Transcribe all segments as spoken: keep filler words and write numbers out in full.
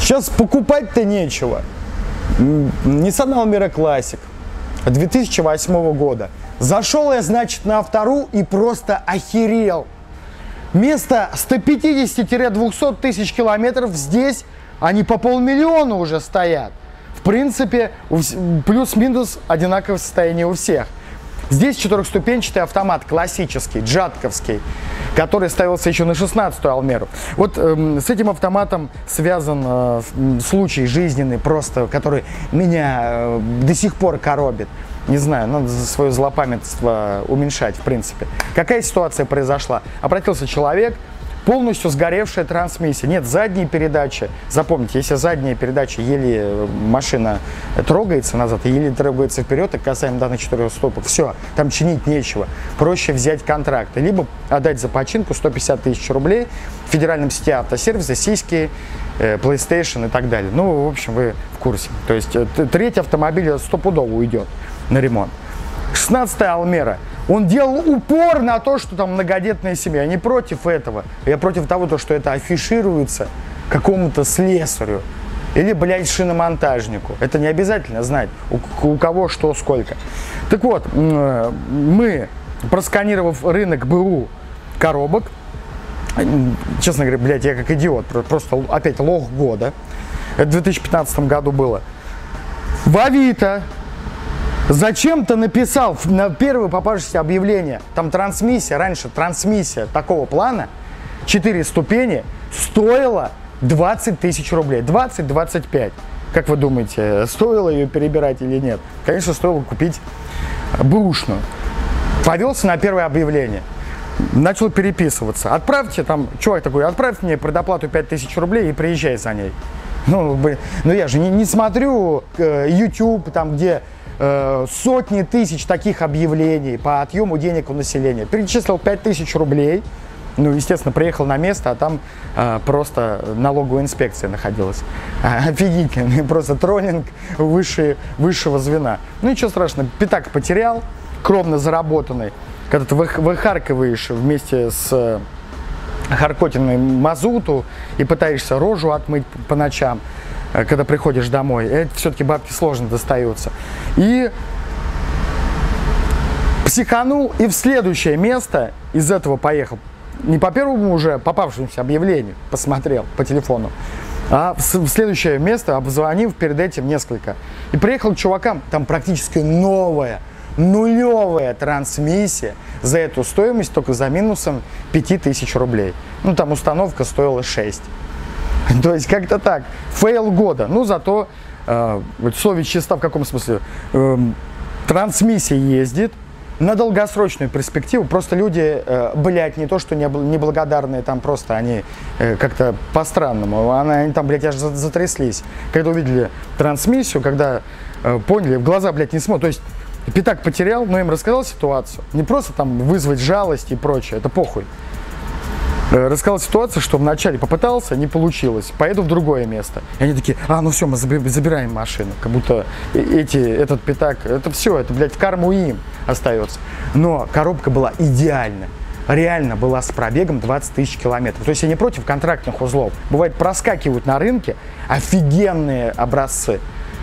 Сейчас покупать-то нечего. Nissan Almera Classic две тысячи восьмого года. Зашел я, значит, на Автору и просто охерел. Вместо ста пятидесяти — двухсот тысяч километров здесь они по полмиллиона уже стоят. В принципе, плюс-минус одинаковое состояние у всех. Здесь четырехступенчатый автомат, классический, джатковский, который ставился еще на шестнадцатую Алмеру. Вот э, с этим автоматом связан э, случай жизненный, просто, который меня э, до сих пор коробит. Не знаю, надо свое злопамятство уменьшать, в принципе. Какая ситуация произошла? Обратился человек, полностью сгоревшая трансмиссия. Нет задней передачи. Запомните, если задняя передача, еле машина трогается назад, еле трогается вперед, и касаемо данных четырех стопок, все, там чинить нечего. Проще взять контракт, либо отдать за починку сто пятьдесят тысяч рублей в федеральном сети автосервиса, сиськи, PlayStation и так далее. Ну, в общем, вы в курсе. То есть третий автомобиль стопудово уйдет на ремонт. шестнадцатая Алмера. Он делал упор на то, что там многодетная семья. Я не против этого. Я против того, что это афишируется какому-то слесарю или, блядь, шиномонтажнику. Это не обязательно знать, у, у кого что сколько. Так вот, мы, просканировав рынок БУ коробок, честно говоря, блядь, я как идиот, просто опять лох года. Это в две тысячи пятнадцатом году было. В Авито зачем-то написал на первое попавшееся объявление, там трансмиссия, раньше трансмиссия такого плана, четыре ступени, стоила двадцать тысяч рублей, двадцать — двадцать пять. Как вы думаете, стоило ее перебирать или нет? Конечно, стоило купить бэушную. Повелся на первое объявление, начал переписываться. Отправьте там, чувак такой, отправь мне предоплату пять тысяч рублей и приезжай за ней. Ну, блин, ну я же не, не смотрю э, YouTube, там, где э, сотни тысяч таких объявлений по отъему денег у населения. Перечислил пять тысяч рублей, ну, естественно, приехал на место, а там э, просто налоговая инспекция находилась. А, офигительный, просто троллинг выше, высшего звена. Ну, ничего страшного, пятак потерял, кровно заработанный, когда ты выхаркиваешь вместе с харкотиной мазуту и пытаешься рожу отмыть по ночам, когда приходишь домой. Это все-таки бабки сложно достаются. И психанул, и в следующее место из этого поехал. Не по первому уже попавшемуся объявлению посмотрел по телефону, а в следующее место, обзвонив перед этим несколько. И приехал к чувакам, там практически новая, нулевая трансмиссия за эту стоимость, только за минусом пять тысяч рублей. Ну, там установка стоила шесть. То есть как-то так. Фейл года. Ну, зато, э, совесть чиста в каком смысле? Э, трансмиссия ездит на долгосрочную перспективу. Просто люди, э, блядь, не то, что неблагодарные, там просто они э, как-то по-странному. Они там, блядь, аж затряслись. Когда увидели трансмиссию, когда э, поняли, в глаза, блядь, не смотрят. То есть пятак потерял, но им рассказал ситуацию. Не просто там вызвать жалость и прочее, это похуй. Рассказал ситуацию, что вначале попытался, не получилось, поеду в другое место. И они такие, а, ну все, мы забираем машину. Как будто эти, этот пятак, это все, это, блядь, в карму им остается. Но коробка была идеальна. Реально была с пробегом двадцать тысяч километров. То есть я не против контрактных узлов. Бывает, проскакивают на рынке офигенные образцы.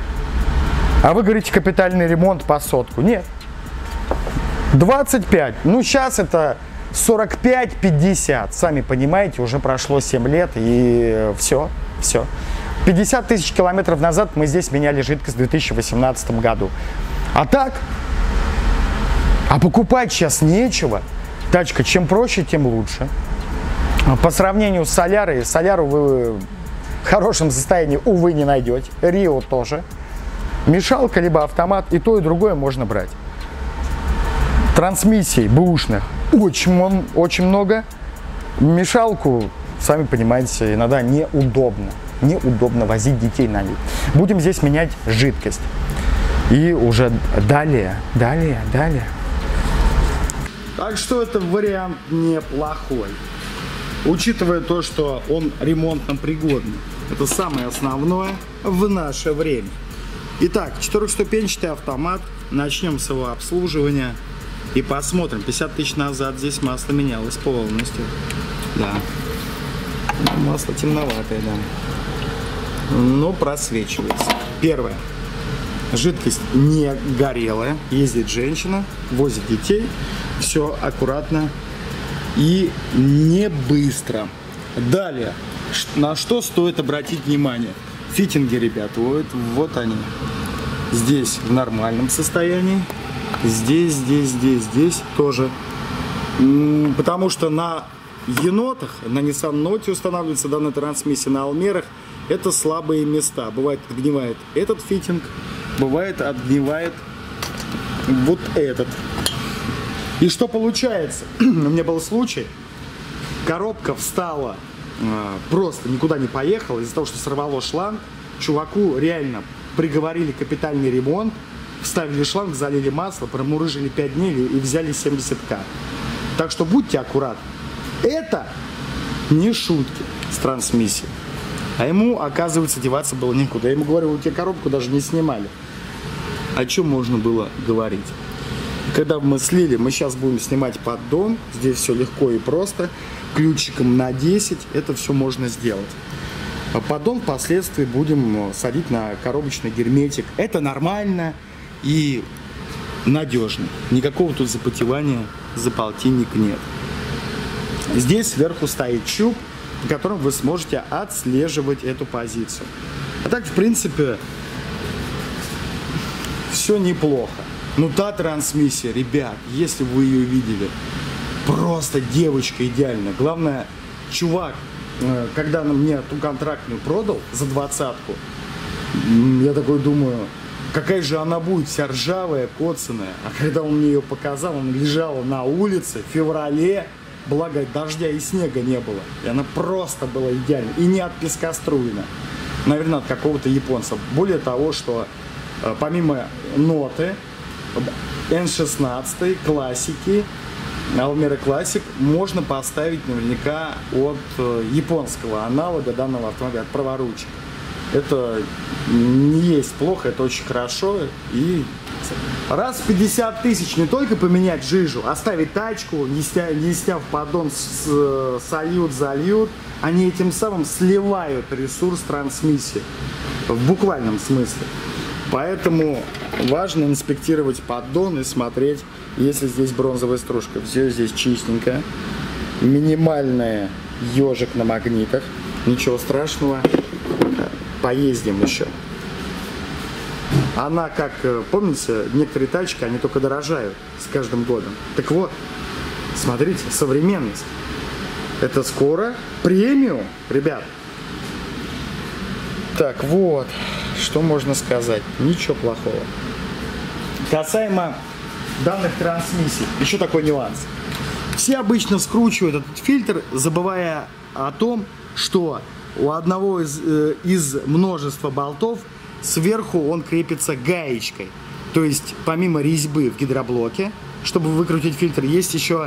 А вы говорите, капитальный ремонт по сотку. Нет. двадцать пять. Ну, сейчас это сорок пять — пятьдесят. Сами понимаете, уже прошло семь лет, и все, все. пятьдесят тысяч километров назад мы здесь меняли жидкость в две тысячи восемнадцатом году. А так, а покупать сейчас нечего. Тачка, чем проще, тем лучше. По сравнению с Солярой, Соляру вы в хорошем состоянии, увы, не найдете. Рио тоже. Мешалка, либо автомат, и то, и другое можно брать. Трансмиссий бэушных очень, очень много. Мешалку, сами понимаете, иногда неудобно. Неудобно возить детей на ней. Будем здесь менять жидкость. И уже далее, далее, далее. Так что это вариант неплохой. Учитывая то, что он ремонтно пригодный. Это самое основное в наше время. Итак, четырехступенчатый автомат. Начнем с его обслуживания. И посмотрим. пятьдесят тысяч назад здесь масло менялось полностью. Да. Масло темноватое, да. но просвечивается. Первое. Жидкость не горелая. Ездит женщина, возит детей. Все аккуратно и не быстро. Далее. На что стоит обратить внимание? Фитинги, ребят, вот, вот они. Здесь в нормальном состоянии. Здесь, здесь, здесь, здесь тоже. Потому что на енотах, на Nissan Note устанавливается данная трансмиссия, на Almera это слабые места. Бывает отгнивает этот фитинг, бывает отгнивает вот этот. И что получается? У меня был случай, коробка встала, просто никуда не поехала из-за того, что сорвало шланг. Чуваку реально приговорили капитальный ремонт, вставили шланг, залили масло, промурыжили пять дней и взяли семьдесят тысяч. Так что будьте аккуратны. Это не шутки с трансмиссией. А ему, оказывается, деваться было некуда. Я ему говорю, у тебя коробку даже не снимали. О чем можно было говорить? Когда мы слили, мы сейчас будем снимать поддон. Здесь все легко и просто. Ключиком на десять это все можно сделать. А поддон впоследствии будем садить на коробочный герметик. Это нормально и надежно. Никакого тут запотевания за полтинник нет. Здесь сверху стоит щуп, по которому вы сможете отслеживать эту позицию. А так, в принципе, все неплохо. Ну, та трансмиссия, ребят, если вы ее видели, просто девочка идеальная. Главное, чувак, когда мне ту контрактную продал за двадцатку, я такой думаю, какая же она будет вся ржавая, коцаная. А когда он мне ее показал, она лежала на улице в феврале, благо дождя и снега не было. И она просто была идеальна. И не от пескоструйна. Наверное, от какого-то японца. Более того, что помимо ноты, эн шестнадцать, классики, Almera Classic можно поставить наверняка от японского аналога данного автомобиля, от праворучек. Это не есть плохо, это очень хорошо. И раз в пятьдесят тысяч не только поменять жижу, оставить тачку, не сняв, не сняв поддон, с, сольют, зальют, они этим самым сливают ресурс трансмиссии. В буквальном смысле. Поэтому важно инспектировать поддон и смотреть, если здесь бронзовая стружка. Все здесь чистенько. Минимальный ежик на магнитах. Ничего страшного. Поездим еще. Она, как, помните, некоторые тачки, они только дорожают с каждым годом. Так вот, смотрите, современность. Это скоро премиум, ребят. Так, вот, что можно сказать? Ничего плохого. Касаемо данных трансмиссий, еще такой нюанс. Все обычно скручивают этот фильтр, забывая о том, что у одного из, э, из множества болтов сверху он крепится гаечкой. То есть, помимо резьбы в гидроблоке, чтобы выкрутить фильтр, есть еще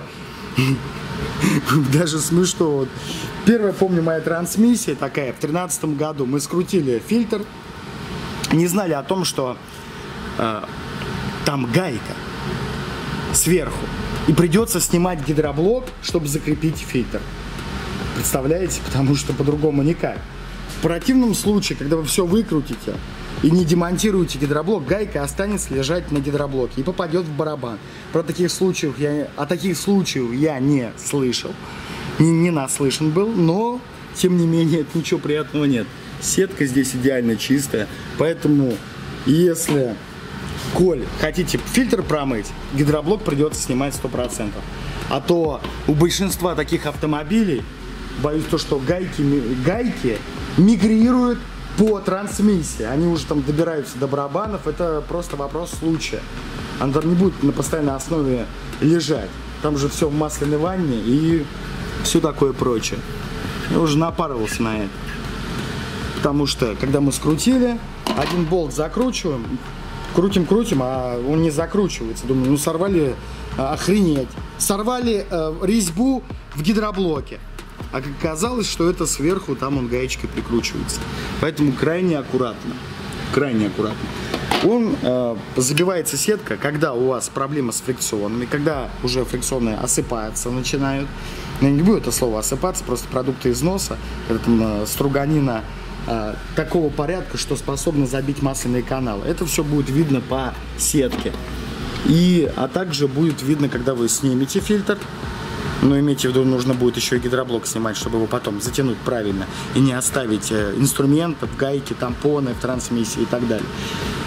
даже смешно. Первая, помню, моя трансмиссия такая, в тринадцатом году мы скрутили фильтр, не знали о том, что э, там гайка сверху. И придется снимать гидроблок, чтобы закрепить фильтр. Представляете? Потому что по-другому никак. В противном случае, когда вы все выкрутите и не демонтируете гидроблок, гайка останется лежать на гидроблоке и попадет в барабан. Про таких случаев я, о таких случаях я не слышал, не, не наслышан был, но тем не менее это ничего приятного нет. Сетка здесь идеально чистая, поэтому если, коль хотите фильтр промыть, гидроблок придется снимать сто процентов. А то у большинства таких автомобилей, боюсь, то, что гайки, гайки мигрируют по трансмиссии. Они уже там добираются до барабанов. Это просто вопрос случая. Она там не будет на постоянной основе лежать. Там же все в масляной ванне и все такое прочее. Я уже напарывался на это. Потому что, когда мы скрутили, один болт закручиваем, крутим-крутим, а он не закручивается. Думаю, ну сорвали, охренеть. Сорвали э, резьбу в гидроблоке. А как оказалось, что это сверху, там он гаечкой прикручивается. Поэтому крайне аккуратно. Крайне аккуратно. Он э, забивается сетка, когда у вас проблема с фрикционами, когда уже фрикционные осыпаются начинают. Я не буду это слово осыпаться, просто продукты износа, когда там э, струганина а, такого порядка, что способно забить масляные каналы. Это все будет видно по сетке. И, а также будет видно, когда вы снимете фильтр. Но имейте в виду, нужно будет еще и гидроблок снимать, чтобы его потом затянуть правильно. И не оставить инструментов, гайки, тампоны в трансмиссии и так далее.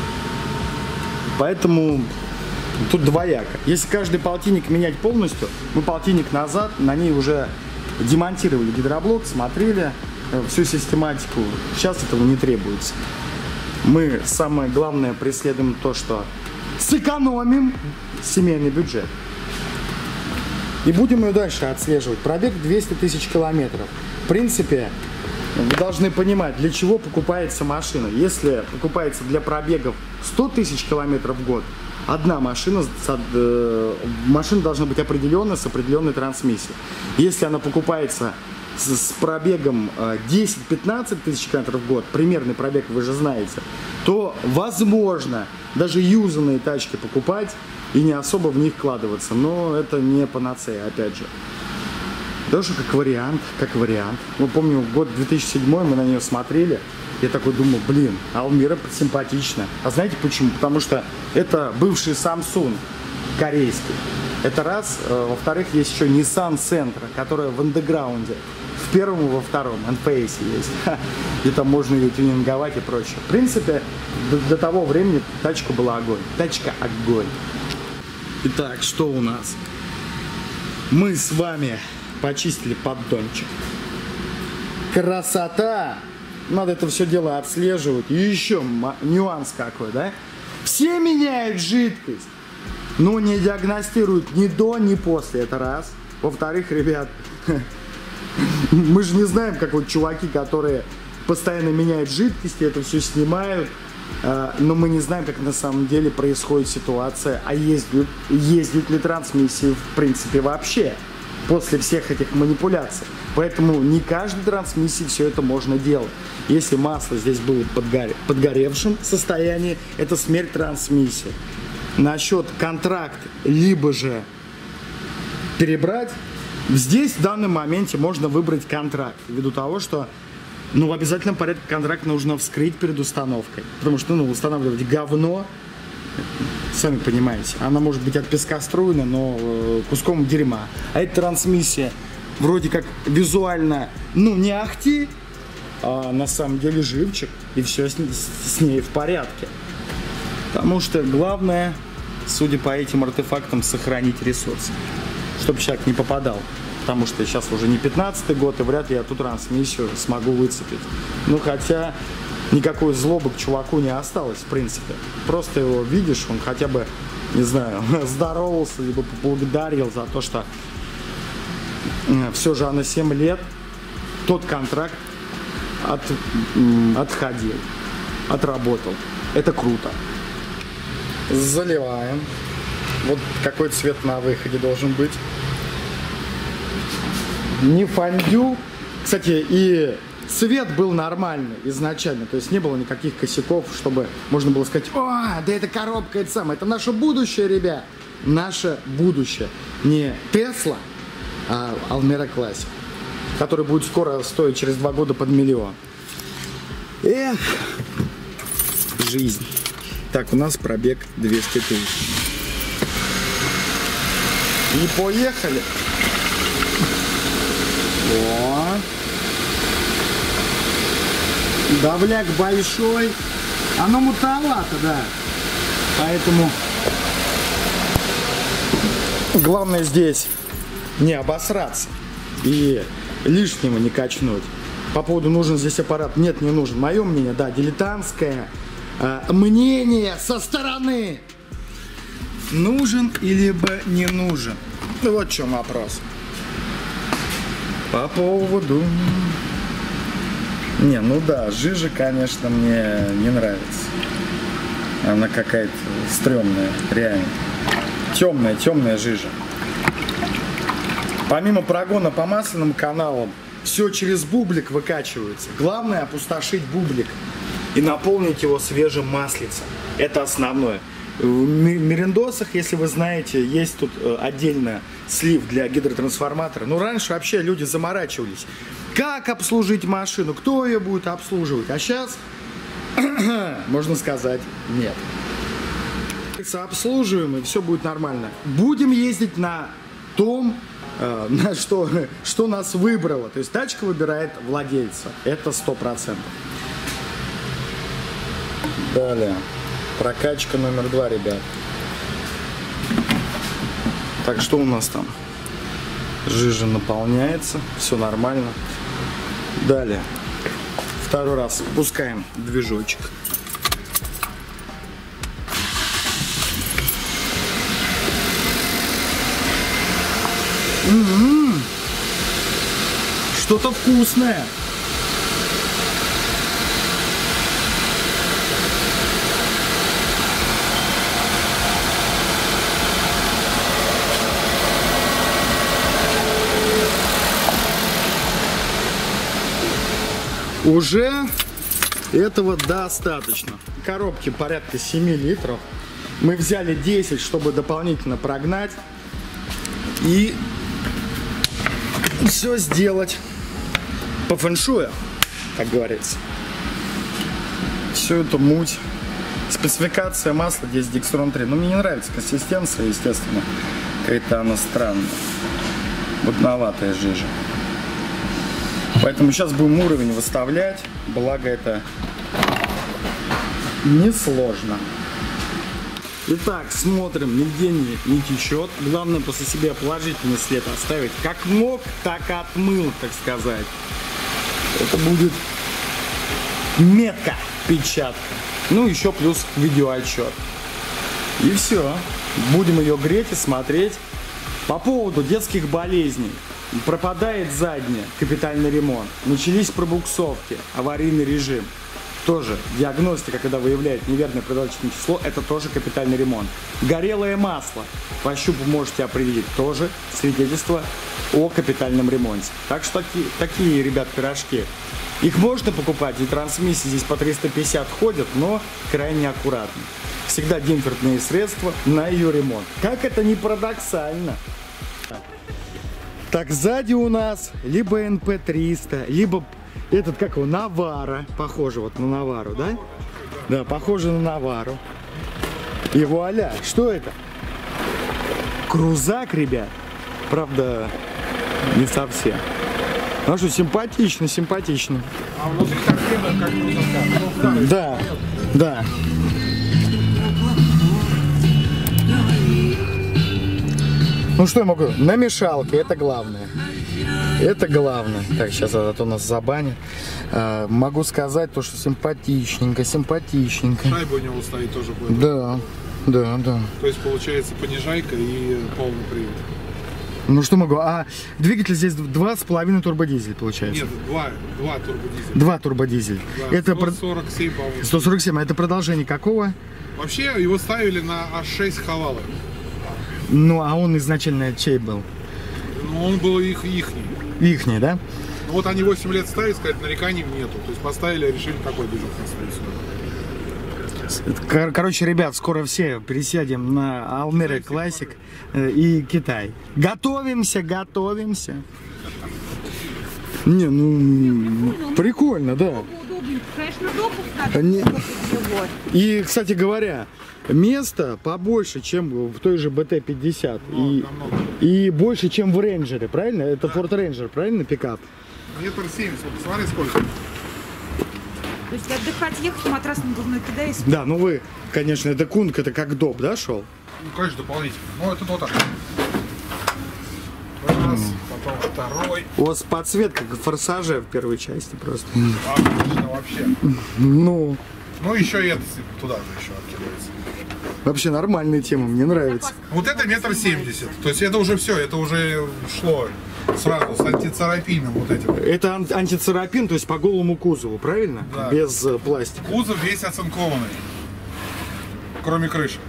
Поэтому тут двояко. Если каждый полтинник менять полностью, мы полтинник назад на ней уже демонтировали гидроблок, смотрели всю систематику. Сейчас этого не требуется. Мы самое главное преследуем то, что сэкономим семейный бюджет. И будем ее дальше отслеживать. Пробег двести тысяч километров. В принципе, вы должны понимать, для чего покупается машина. Если покупается для пробегов сто тысяч километров в год, одна машина, машина должна быть определенная, с определенной трансмиссией. Если она покупается с пробегом десять-пятнадцать тысяч километров в год, примерный пробег вы же знаете, то возможно даже юзанные тачки покупать и не особо в них вкладываться. Но это не панацея, опять же. Даже как вариант, как вариант. Ну, помню, год две тысячи седьмой мы на нее смотрели. Я такой думал, блин, Алмира симпатична. А знаете почему? Потому что это бывший Samsung корейский. Это раз. Во-вторых, есть еще Nissan Sentra, которая в андеграунде. В первом и во втором эн пи эс есть. И там можно ее тюнинговать и прочее. В принципе, до, до того времени тачка была огонь. Тачка огонь. Итак, что у нас? Мы с вами почистили поддончик. Красота! Надо это все дело отслеживать. И еще нюанс какой, да? Все меняют жидкость, но не диагностируют ни до, ни после. Это раз. Во-вторых, ребят, мы же не знаем, как вот чуваки, которые постоянно меняют жидкости, это все снимают. Но мы не знаем, как на самом деле происходит ситуация, а ездят, ездят ли трансмиссии в принципе вообще после всех этих манипуляций. Поэтому не каждой трансмиссии все это можно делать. Если масло здесь было подгоре, подгоревшем состоянии, это смерть трансмиссии. Насчет контракт, либо же перебрать, здесь в данном моменте можно выбрать контракт, ввиду того, что ну, в обязательном порядке контракт нужно вскрыть перед установкой. Потому что, ну, устанавливать говно, сами понимаете, она может быть от пескоструйна, но э, куском дерьма. А эта трансмиссия вроде как визуально, ну, не ахти, а на самом деле живчик. И все с, с ней в порядке. Потому что главное, судя по этим артефактам, сохранить ресурс. Чтобы человек не попадал. Потому что сейчас уже не пятнадцатый год, и вряд ли я ту трансмиссию смогу выцепить. Ну, хотя никакой злобы к чуваку не осталось, в принципе. Просто его видишь, он хотя бы, не знаю, здоровался, либо поблагодарил за то, что все же на семь лет тот контракт от, отходил, отработал. Это круто. Заливаем. Вот какой цвет на выходе должен быть. Не фондю. Кстати, и цвет был нормальный изначально. То есть не было никаких косяков, чтобы можно было сказать: о, да эта коробка, это самое, это наше будущее, ребят. Наше будущее. Не Тесла, а Almera Classic, который будет скоро стоить через два года под миллион. Эх, жизнь. Так, у нас пробег двести тысяч. И поехали. О. Давляк большой. Оно мутовато, да. Поэтому главное здесь не обосраться и лишнего не качнуть. По поводу, нужен здесь аппарат, нет, не нужен. Мое мнение, да, дилетантское э, мнение со стороны. Нужен или бы не нужен? Вот в чем вопрос. По поводу... Не, ну да, жижа, конечно, мне не нравится. Она какая-то стрёмная, реально. Темная, темная жижа. Помимо прогона по масляным каналам, все через бублик выкачивается. Главное опустошить бублик и наполнить его свежим маслицем. Это основное. В Мерендосах, если вы знаете, есть тут отдельно слив для гидротрансформатора. Ну, раньше вообще люди заморачивались. как обслужить машину, кто ее будет обслуживать. А сейчас, можно сказать, нет. Обслуживаем, и все будет нормально. Будем ездить на том, э, на что, что нас выбрало. То есть тачка выбирает владельца. Это сто процентов. Далее. Прокачка номер два, ребят. Так, что у нас там? Жижа наполняется. Все нормально. Далее. Второй раз пускаем движочек. М-м-м. Что-то вкусное. Уже этого достаточно. Коробки порядка семи литров. Мы взяли десять, чтобы дополнительно прогнать. И все сделать по фэншую, как говорится. Все это муть. Спецификация масла здесь Dextron три. Но мне не нравится консистенция, естественно. Какая-то она странная. Мутноватая жижа. Поэтому сейчас будем уровень выставлять. Благо это несложно. Итак, смотрим, нигде не, не течет. Главное после себя положительный след оставить. Как мог, так и отмыл, так сказать. Это будет метка, печатка. Ну, еще плюс видеоотчет. И все. Будем ее греть и смотреть. По поводу детских болезней. Пропадает задняя, капитальный ремонт. Начались пробуксовки, аварийный режим. Тоже диагностика, когда выявляет неверное продолжительное число, это тоже капитальный ремонт. Горелое масло, по щупу можете определить, тоже свидетельство о капитальном ремонте. Так что такие, такие, ребят, пирожки. Их можно покупать, и трансмиссии здесь по триста пятьдесят ходят, но крайне аккуратно. Всегда демпферные средства на ее ремонт. Как это ни парадоксально. Так, сзади у нас либо эн пэ триста, либо этот, как его, Навара. Похоже вот на Навару, да? Да, похоже на Навару. И вуаля, что это? Крузак, ребят. Правда, не совсем. Ну что, симпатично, симпатично. А внутри картина как крузака. Да, да. Ну что я могу? На мешалке, это главное. Это главное. Так, сейчас это у нас забанит. А, могу сказать то, что симпатичненько, симпатичненько. Шайба у него стоит тоже будет. Да, да, да. То есть получается понижайка и полный привод. Ну что могу? А двигатель здесь два с половиной турбодизель получается? Нет, два, два турбодизеля. Два турбодизель. Да, это сто сорок семь, по-моему. сто сорок семь, а это продолжение какого? Вообще его ставили на а шесть Хавалы. Ну, а он изначально чей был? Ну, он был их ихний. Ихний, да? Ну, вот они восемь лет ставят, сказать, нареканий нету. То есть поставили, решили такой движок поставить. Кор короче, ребят, скоро все пересядем на Almera Classic и Китай. Готовимся, готовимся. Не, ну, прикольно, да. Конечно, допуск Не... И, кстати говоря, место побольше, чем в той же бэ тэ пятьдесят. И, и больше, чем в Рейнджере, правильно? Это да. Ford Ranger, правильно, пикап? Метр семьдесят, посмотри сколько. То есть отдыхать, ехать, матрас на говно кидайся. Да, ну вы, конечно, это кунг, это как доп, да, шел? Ну, конечно, дополнительно. Ну, это вот так. Раз, потом второй. У вас подсветка как форсажа в первой части просто. Отлично, вообще. Ну. Ну, еще и это туда же еще откидывается. Вообще нормальная тема, мне нравится. Вот это метр семьдесят. То есть это уже все, это уже шло сразу с антицарапином вот этим. Это ан антицарапин, то есть по голому кузову, правильно? Да. Без э, пластика. Кузов весь оцинкованный. Кроме крыши.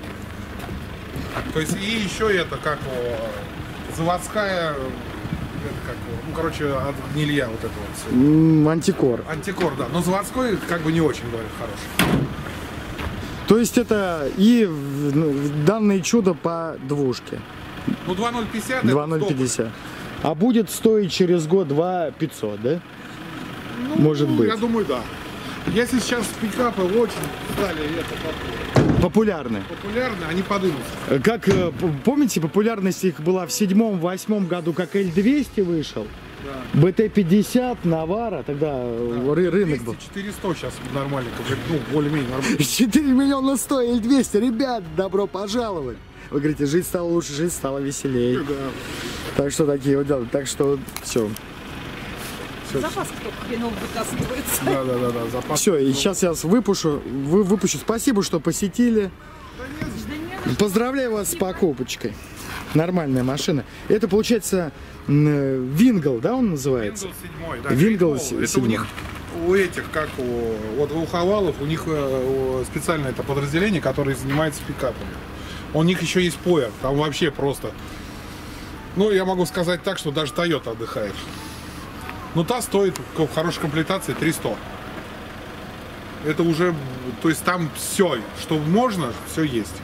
То есть и еще это как заводская, это как, ну короче, от гнилья вот это вот все. М, антикор. Антикор, да. Но заводской как бы не очень, говорят, хороший. То есть это и ну, данное чудо по двушке. Ну два ноль пятьдесят. два ноль пятьдесят. а будет стоить через год-два пятьсот, да? Ну, Может быть. Я думаю, да. Если сейчас пикапы очень стали это, Популярны. популярны, они подымутся. Как, э, п- помните, популярность их была в седьмом-восьмом году, как эль двести вышел? Да. бэ тэ пятьдесят, Навара, тогда э, ры- рынок был. четыреста сейчас нормально, как, ну, более-менее нормально. четыре миллиона сто, эль двести, ребят, добро пожаловать. Вы говорите, жизнь стала лучше, жизнь стала веселее. Да. Так что такие вот дела. Так что все. Запас кто хренов вытаскивается. Да, да, да, да, запас. Все, и сейчас я вас выпущу, вы, выпущу. Спасибо, что посетили. Да не на Поздравляю вас с покупочкой. Нормальная машина. Это получается м, Вингл, да, он называется? Windows седьмой, да. Вингл Windows. Это седьмой. у них, у этих, как у, вот у Хавалов, у них э, специальное это подразделение, которое занимается пикапами. У них еще есть Поя, там вообще просто. Ну, я могу сказать так, что даже Toyota отдыхает. Ну, та стоит в хорошей комплектации триста. Это уже, то есть там все, что можно, все есть.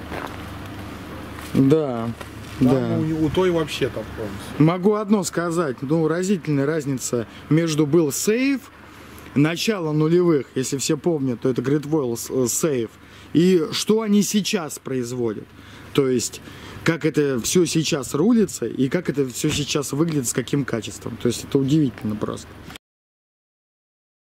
Да, Там да. у, у той вообще там полностью. Могу одно сказать, ну, разительная разница между был Safe, начало нулевых, если все помнят, то это Great Wall Safe, и что они сейчас производят. То есть, как это все сейчас рулится и как это все сейчас выглядит, с каким качеством. То есть, это удивительно просто.